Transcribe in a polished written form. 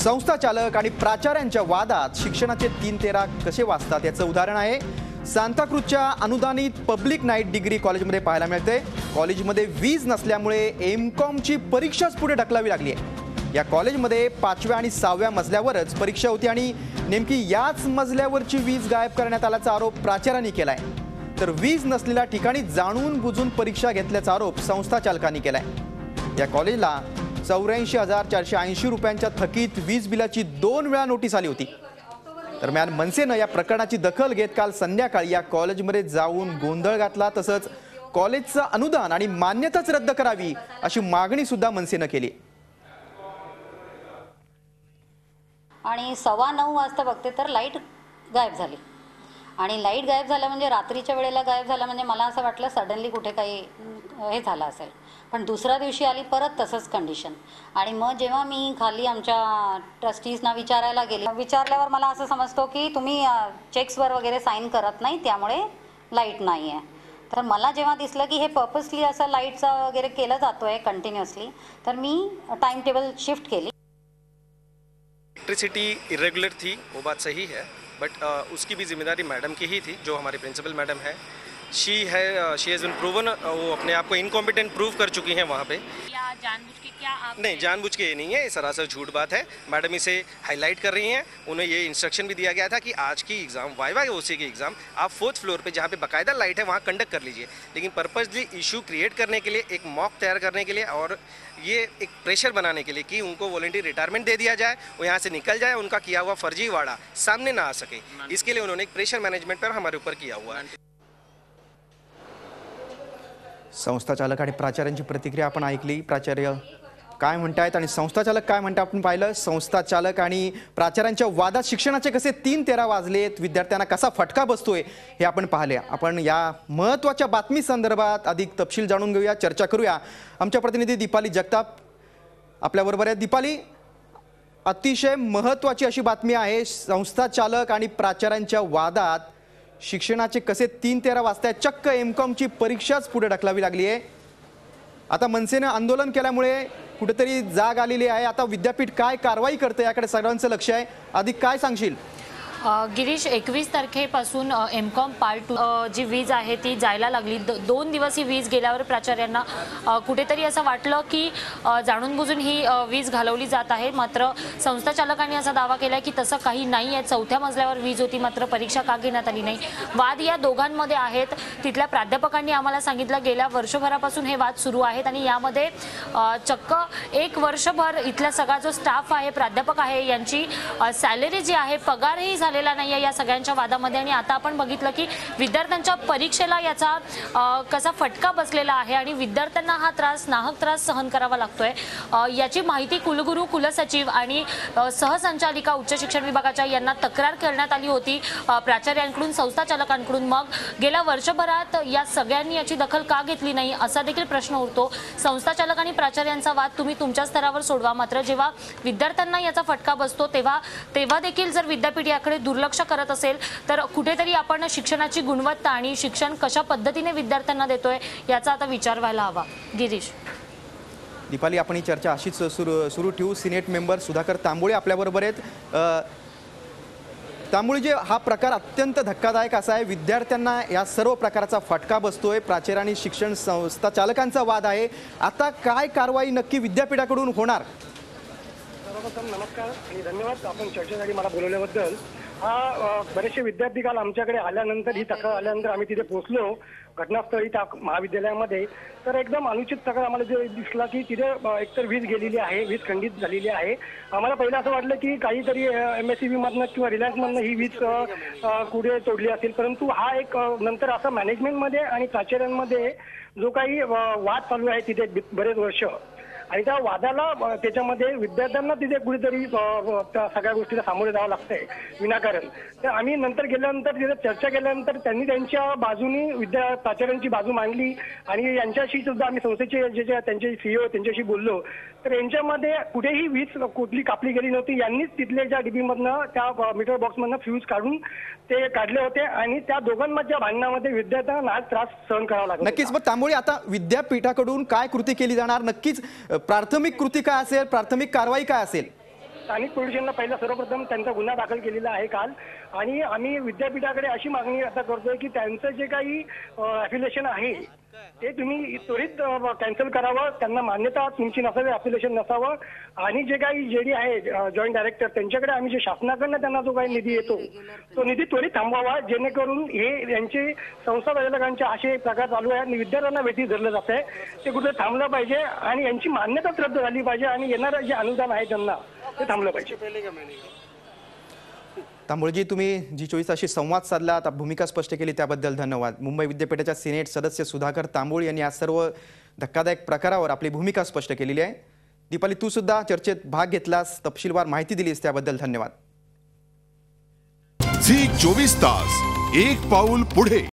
संस्था चालक आणि प्राचार्यांच्या वादात शिक्षणाचे 3-13 कसे वाचतात याचं उदाहरण आहे सांताक्रूजच्या अनुदानित पब्लिक नाईट डिग्री कॉलेजमध्ये पाहायला मिळते। कॉलेजमध्ये वीज नसल्यामुळे एमकॉमची परीक्षाच पुढे ढकलावी लागली आहे। या कॉलेजमध्ये 5व्या आणि 6व्या मजल्यावरच परीक्षा होती आणि नेमकी याच मजल्यावरची वीज गायब करण्यात आल्याचा आरोप प्राचार्यांनी केलाय। तर वीज नसलेल्या ठिकाणी जाणून बुजून परीक्षा घेतल्याचा आरोप संस्था चालकांनी केलाय। या कॉलेजला 84,480 रुपयांच्या थकीत वीज बिलाची 2 वेळा नोटीस आली होती। दरम्यान मनसेनं या प्रकरणाची दखल घेत काल संध्याकाळी या कॉलेजमध्ये जाऊन गोंधळ घातला। तसंच कॉलेजचं अनुदान आणि मान्यताच रद्द करावी अशी मागणी सुद्धा मनसेनं केली। आणि 9:15 वाजता बघते तर लाईट गायब झाली आणि लाईट गायब झाला म्हणजे रात्रीच्या वेळेला गायब झाला म्हणजे मला असं वाटलं सडनली कुठे काही हे झालं असेल। पण दुसऱ्या दिवशी आली परत तसंच कंडिशन आणि मग जेव्हा मी खाली आमच्या ट्रस्टीजना विचारायला गेली, विचारल्यावर मला असं समजतो की तुम्ही चेक्सवर वगैरे साईन करत नाही त्यामुळे लाईट नाही आहे। तर मला जेव्हा दिसलं की हे पर्पसली असं लाईटचं वगैरे केलं जातोय कंटिन्युअसली, तर मी टाइम टेबल शिफ्ट केली। इलेक्ट्रिसिटी इरेगुलर थी, वो बात सही है, बट उसकी भी जिम्मेदारी मैडम की ही थी, जो हमारी प्रिंसिपल मैडम है। शी हैज़ बीन प्रूवन, वो अपने आप को इनकॉम्पिटेंट प्रूव कर चुकी हैं वहाँ पे। या जानबूझ के क्या आप नहीं, जानबूझ के ये नहीं है, ये सरासर झूठ बात है। मैडम इसे हाईलाइट कर रही हैं। उन्हें ये इंस्ट्रक्शन भी दिया गया था कि आज की एग्ज़ाम वाइवा ओसी की एग्ज़ाम आप 4th फ्लोर पे जहाँ पे बाकायदा लाइट है वहाँ कंडक्ट कर लीजिए, लेकिन पर्पसली इशू क्रिएट करने के लिए, एक मॉक तैयार करने के लिए और ये एक प्रेशर बनाने के लिए कि उनको वॉलंटियर रिटायरमेंट दे दिया जाए, वो यहाँ से निकल जाए, उनका किया हुआ फर्जीवाड़ा सामने ना आ सके, इसके लिए उन्होंने एक प्रेशर मैनेजमेंट पर हमारे ऊपर किया हुआ है। संस्था चालक आणि प्राचार्यांची प्रतिक्रिया आपण ऐकली। प्राचार्य काय म्हणतायत आणि संस्था चालक काय म्हणतात आपण पाहिलं। संस्था चालक आणि प्राचार्यांच्या वादात शिक्षणाचे कसे 3-13 वाजलेत, विद्यार्थ्यांना कसा फटका बसतोय हे आपण पाहिले। आपण या महत्त्वाच्या बातमी संदर्भात अधिक तपशील जाणून घेऊया, चर्चा करूया। आमच्या प्रतिनिधी दीपाली जगताप आपल्याबरोबर आहे। दीपाली, अतिशय महत्त्वाची अशी बातमी आहे, संस्था चालक आणि प्राचार्यांच्या वादात शिक्षणाचे कसे 3-13 वाजताय, चक्क एमकॉमची परीक्षाच पुढे ढकलावी लागली आहे। आता मनसेने आंदोलन केल्यामुळे कुठेतरी जाग आलेली आहे। आता विद्यापीठ काय कारवाई करते याकडे सर्वांचं लक्ष आहे। अधिक काय सांगशील? गिरीश, 21 तारखेपासून एमकॉम पार्ट 2 जी वीज आहे ती जायला लागली। 2 दिवस ही वीज गेल्यावर प्राचार्यांना कुठेतरी असं वाटलं की जाणून बुजून ही वीज घालवली जात आहे। मात्र संस्था चालकांनी असा दावा केला की तसं काही नाही आहे, 4थ्या मजल्यावर वीज होती, मात्र परीक्षा का घेण्यात आली नाही। वाद या दोघांमध्ये आहेत। तिथल्या प्राध्यापकांनी आम्हाला सांगितलं गेल्या वर्षभरापासून हे वाद सुरू आहेत आणि यामध्ये चक्क 1 वर्षभर इथला सगळा जो स्टाफ आहे, प्राध्यापक आहे, यांची सॅलरी जी आहे, पगारही झालेला नाही या सगळ्यांच्या वादामध्ये। आणि आता आपण बघितलं की विद्यार्थ्यांच्या परीक्षेला याचा कसा फटका बसलेला आहे आणि विद्यार्थ्यांना हा नाहक त्रास सहन करावा लागतोय। याची माहिती कुलगुरू, कुलसचिव आणि सहसंचालिका उच्च शिक्षण विभागाच्या यांना तक्रार करण्यात आली होती प्राचार्यांकडून, संस्था चालकांकडून। मग गेल्या वर्षभरात या सगळ्यांनी याची दखल का घेतली नाही असा देखील प्रश्न उरतो। संस्था चालक आणि प्राचार्यांचा वाद तुम्ही तुमच्या स्तरावर सोडवा, मात्र जेव्हा विद्यार्थ्यांना याचा फटका बसतो तेव्हा देखील जर विद्यापीठ याकडे दुर्लक्ष करत असेल तर कुठेतरी आपण शिक्षणाची गुणवत्ता आणि शिक्षण कशा पद्धतीने विद्यार्थ्यांना देतोय याचा आता विचार व्हायला हवा। गिरीश, दीपाली, आपण ही चर्चा अशीच सुरू ठेवू। सिनेट मेंबर सुधाकर तांबोळे आपल्याबरोबर आहेत। त्यामुळे जे हा प्रकार अत्यंत धक्कादायक असा आहे, विद्यार्थ्यांना या सर्व प्रकारचा फटका बसतोय, प्राचार्य आणि शिक्षण संस्था चालकांचा वाद आहे। आता काय कारवाई नक्की विद्यापीठाकडून होणार? नमस्कार आणि धन्यवाद आपण चर्चेसाठी मला बोलवल्याबद्दल। बरेचसे विद्यार्थी काल आमच्याकडे आल्यानंतर, ही तक्रार आल्यानंतर आम्ही तिथे पोहोचलो घटनास्थळी त्या महाविद्यालयामध्ये। तर एकदम अनुचित तक्रार आम्हाला जे दिसला की तिथे एकतर वीज गेलेली आहे, वीज खंडित झालेली आहे। आम्हाला पहिलं असं वाटलं की काहीतरी MSCB मधनं किंवा रिलायन्समधनं ही वीज कुठे तोडली असेल, परंतु हा एक नंतर असं मॅनेजमेंटमध्ये आणि प्राचार्यांमध्ये जो काही वाद चालू आहे तिथे बरेच वर्ष, आणि त्या वादाला त्याच्यामध्ये विद्यार्थ्यांना तिथे कुठेतरी त्या सगळ्या गोष्टीला सामोरे जावं लागतंय विनाकारण। तर आम्ही नंतर गेल्यानंतर तिथे चर्चा केल्यानंतर त्यांनी त्यांच्या बाजूनी प्राचार्यांची बाजू मांडली आणि यांच्याशी सुद्धा आम्ही संस्थेचे जे त्यांचे CEO त्यांच्याशी बोललो। तर यांच्यामध्ये कुठेही वीज कुठली कापली गेली नव्हती। यांनीच तिथल्या ज्या डीबीमधनं, त्या मीटर बॉक्समधनं फ्यूज काढून ते काढले होते आणि त्या दोघांमधल्या भांडणामध्ये विद्यार्थ्यांना नाहक त्रास सहन करावा लागला। नक्कीच, मग त्यामुळे आता विद्यापीठाकडून काय कृती केली जाणार? नक्कीच प्राथमिक कृती काय असेल, प्राथमिक कारवाई काय असेल? स्थानिक पोलीस स्टेशनला पहिला सर्वप्रथम त्यांचा गुन्हा दाखल केलेला आहे काल. आणि आम्ही विद्यापीठाकडे अशी मागणी आता करतोय की त्यांचं जे काही ॲफिलिएशन आहे ते तुम्ही त्वरित कॅन्सल करावं. त्यांना मान्यता तुमची नसावी, ॲफिलिएशन नसावं. आणि जे काही JD आहे जॉईंट डायरेक्टर, त्यांच्याकडे आम्ही जे शासनाकडनं त्यांना जो काही निधी येतो तो निधी त्वरित थांबवावा, जेणेकरून हे यांचे संस्था संचालकांचे असे प्रकार चालू आहे आणि विद्यार्थ्यांना वेठी धरलं जात आहे ते कुठे थांबलं पाहिजे आणि यांची मान्यताच रद्द झाली पाहिजे आणि येणारं जे अनुदान आहे त्यांना ते थांबलं पाहिजे. तांबोळजी, तुम्ही जी 24 ताशी संवाद साधला, आता भूमिका स्पष्ट केली त्याबद्दल धन्यवाद. मुंबई विद्यापीठाच्या सिनेट सदस्य सुधाकर तांबोळी यांनी या सर्व धक्कादायक प्रकारावर आपली भूमिका स्पष्ट केलेली आहे. दीपाली, तू सुद्धा चर्चेत भाग घेतलास, तपशीलवार माहिती दिलीस त्याबद्दल धन्यवाद. झी 24 तास, एक पाऊल पुढे.